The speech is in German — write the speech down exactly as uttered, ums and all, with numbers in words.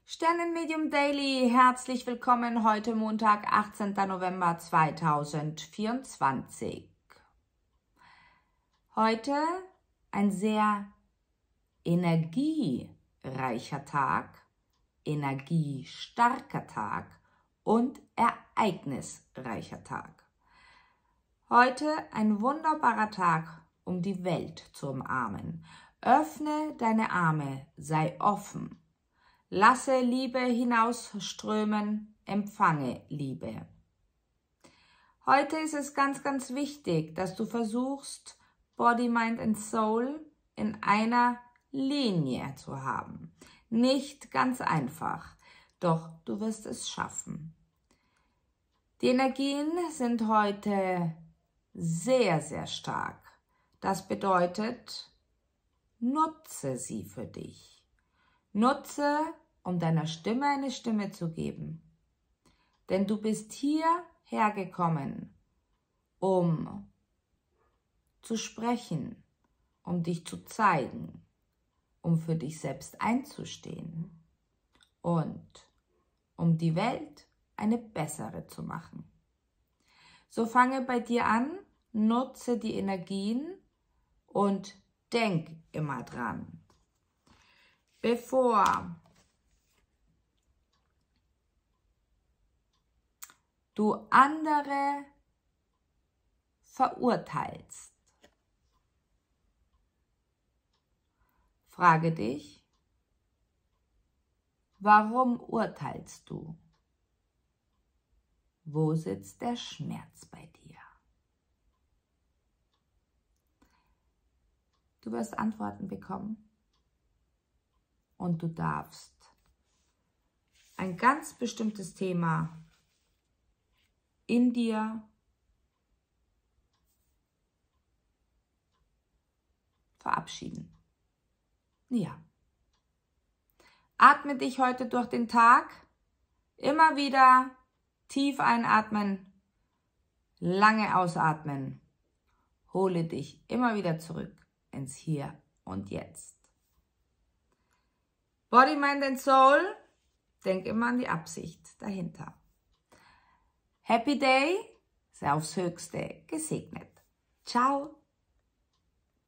Sternenmedium Daily, herzlich willkommen heute Montag, achtzehnten November zweitausendvierundzwanzig. Heute ein sehr energiereicher Tag, energiestarker Tag und ereignisreicher Tag. Heute ein wunderbarer Tag, um die Welt zu umarmen. Öffne deine Arme, sei offen. Lasse Liebe hinausströmen, empfange Liebe. Heute ist es ganz, ganz wichtig, dass du versuchst, Body, Mind and Soul in einer Linie zu haben. Nicht ganz einfach, doch du wirst es schaffen. Die Energien sind heute sehr, sehr stark. Das bedeutet, nutze sie für dich. Nutze, um deiner Stimme eine Stimme zu geben. Denn du bist hierher gekommen, um zu sprechen, um dich zu zeigen, um für dich selbst einzustehen und um die Welt eine bessere zu machen. So fange bei dir an, nutze die Energien und denk immer dran. Bevor du andere verurteilst, frage dich, warum urteilst du? Wo sitzt der Schmerz bei dir? Du wirst Antworten bekommen. Und du darfst ein ganz bestimmtes Thema in dir verabschieden. Ja. Atme dich heute durch den Tag. Immer wieder tief einatmen, lange ausatmen. Hole dich immer wieder zurück ins Hier und Jetzt. Body, Mind and Soul, denk immer an die Absicht dahinter. Happy Day, sei aufs Höchste gesegnet. Ciao.